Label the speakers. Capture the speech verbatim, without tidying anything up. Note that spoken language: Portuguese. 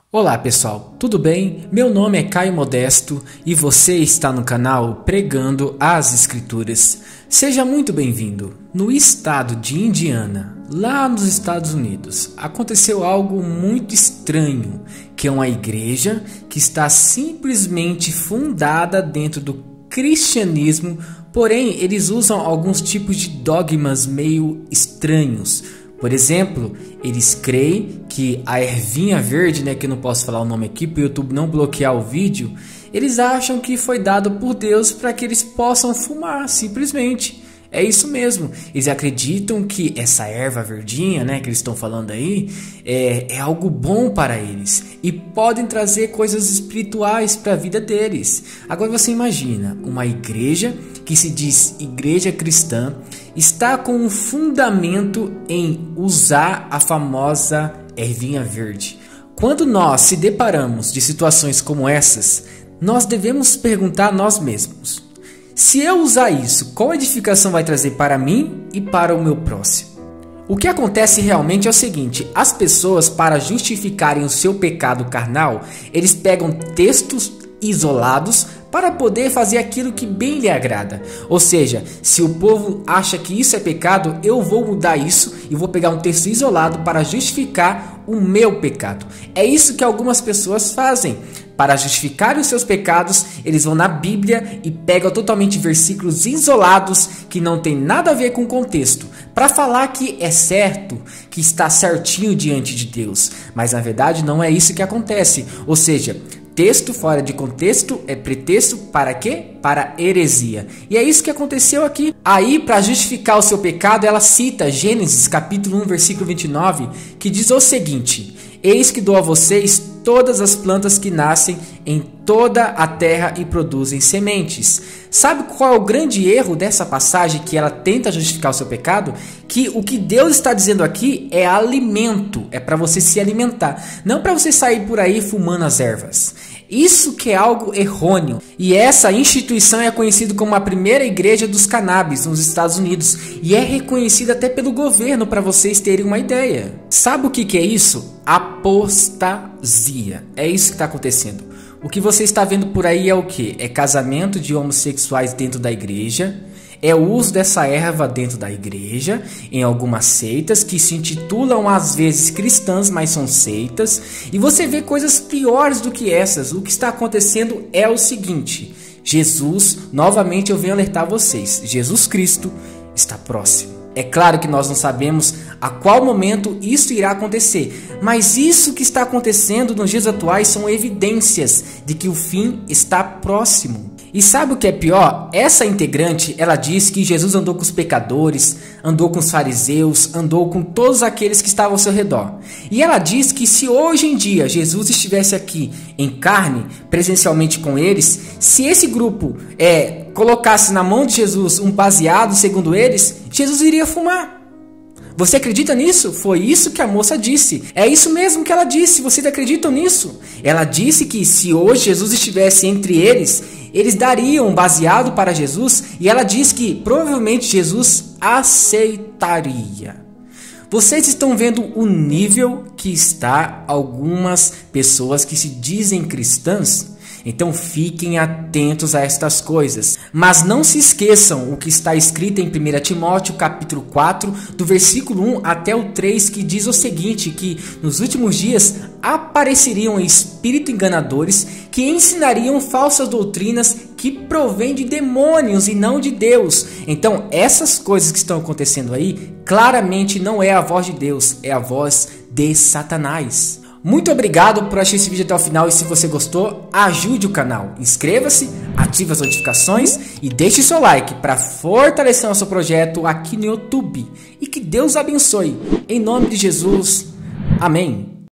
Speaker 1: Olá pessoal, tudo bem? Meu nome é Caio Modesto e você está no canal Pregando as Escrituras. Seja muito bem-vindo. No estado de Indiana, lá nos Estados Unidos, aconteceu algo muito estranho, que é uma igreja que está simplesmente fundada dentro do cristianismo, porém eles usam alguns tipos de dogmas meio estranhos. Por exemplo, eles creem que a ervinha verde, né, que eu não posso falar o nome aqui para o YouTube não bloquear o vídeo, eles acham que foi dado por Deus para que eles possam fumar, simplesmente. É isso mesmo, eles acreditam que essa erva verdinha, né, que eles estão falando aí, é, é algo bom para eles e podem trazer coisas espirituais para a vida deles. Agora você imagina, uma igreja que se diz igreja cristã, está com um fundamento em usar a famosa ervinha verde. Quando nós se deparamos de situações como essas, nós devemos perguntar a nós mesmos: se eu usar isso, qual edificação vai trazer para mim e para o meu próximo? O que acontece realmente é o seguinte: as pessoas, para justificarem o seu pecado carnal, eles pegam textos isolados para poder fazer aquilo que bem lhe agrada. Ou seja, se o povo acha que isso é pecado, eu vou mudar isso e vou pegar um texto isolado para justificar o meu pecado. É isso que algumas pessoas fazem. Para justificar os seus pecados, eles vão na Bíblia e pegam totalmente versículos isolados que não tem nada a ver com o contexto, para falar que é certo, que está certinho diante de Deus. Mas na verdade não é isso que acontece. Ou seja, texto fora de contexto é pretexto para quê? Para heresia. E é isso que aconteceu aqui. Aí, para justificar o seu pecado, ela cita Gênesis capítulo um, versículo vinte e nove, que diz o seguinte: eis que dou a vocês todas as plantas que nascem em toda a terra e produzem sementes. Sabe qual é o grande erro dessa passagem que ela tenta justificar o seu pecado? Que o que Deus está dizendo aqui é alimento, é para você se alimentar, não para você sair por aí fumando as ervas. Isso que é algo errôneo. E essa instituição é conhecida como a primeira igreja dos cannabis nos Estados Unidos. E é reconhecida até pelo governo, para vocês terem uma ideia. Sabe o que, que é isso? Apostasia. É isso que está acontecendo. O que você está vendo por aí é o que? É casamento de homossexuais dentro da igreja. É o uso dessa erva dentro da igreja, em algumas seitas que se intitulam às vezes cristãs, mas são seitas. E você vê coisas piores do que essas. O que está acontecendo é o seguinte: Jesus, novamente eu venho alertar vocês, Jesus Cristo está próximo. É claro que nós não sabemos a qual momento isso irá acontecer, mas isso que está acontecendo nos dias atuais são evidências de que o fim está próximo. E sabe o que é pior? Essa integrante, ela diz que Jesus andou com os pecadores, andou com os fariseus, andou com todos aqueles que estavam ao seu redor. E ela diz que se hoje em dia Jesus estivesse aqui em carne, presencialmente com eles, se esse grupo é, colocasse na mão de Jesus um baseado, segundo eles, Jesus iria fumar. Você acredita nisso? Foi isso que a moça disse. É isso mesmo que ela disse. Vocês acreditam nisso? Ela disse que se hoje Jesus estivesse entre eles, eles dariam um baseado para Jesus, e ela diz que provavelmente Jesus aceitaria. Vocês estão vendo o nível que está algumas pessoas que se dizem cristãs? Então fiquem atentos a estas coisas. Mas não se esqueçam o que está escrito em primeira Timóteo capítulo quatro, do versículo um até o três, que diz o seguinte: que nos últimos dias apareceriam espíritos enganadores que ensinariam falsas doutrinas que provêm de demônios e não de Deus. Então essas coisas que estão acontecendo aí claramente não é a voz de Deus, é a voz de Satanás. Muito obrigado por assistir esse vídeo até o final, e se você gostou, ajude o canal. Inscreva-se, ative as notificações e deixe seu like para fortalecer nosso projeto aqui no YouTube. E que Deus abençoe. Em nome de Jesus. Amém.